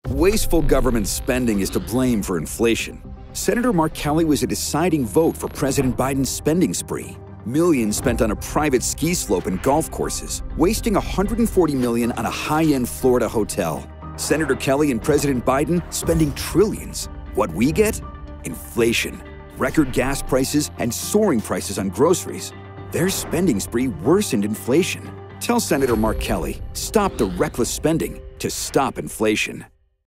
Wasteful government spending is to blame for inflation. Senator Mark Kelly was a deciding vote for President Biden's spending spree. Millions spent on a private ski slope and golf courses, wasting $140 million on a high-end Florida hotel. Senator Kelly and President Biden spending trillions. What we get? Inflation, record gas prices, and soaring prices on groceries. Their spending spree worsened inflation. Tell Senator Mark Kelly, stop the reckless spending to stop inflation.